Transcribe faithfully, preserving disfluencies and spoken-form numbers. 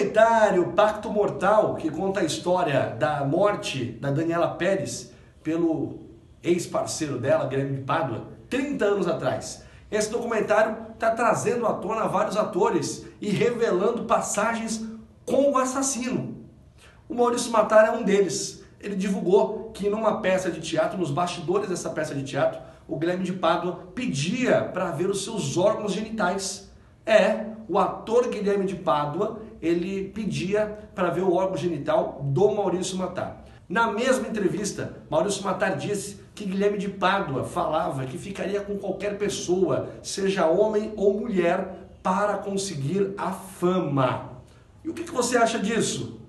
documentário Pacto Mortal, que conta a história da morte da Daniela Pérez pelo ex-parceiro dela, Guilherme de Pádua, trinta anos atrás. Esse documentário está trazendo à tona vários atores e revelando passagens com o assassino. O Maurício Matar é um deles. Ele divulgou que numa peça de teatro, nos bastidores dessa peça de teatro, o Guilherme de Pádua pedia para ver os seus órgãos genitais. É, o ator Guilherme de Pádua, ele pedia para ver o órgão genital do Maurício Matar. Na mesma entrevista, Maurício Matar disse que Guilherme de Pádua falava que ficaria com qualquer pessoa, seja homem ou mulher, para conseguir a fama. E o que você acha disso?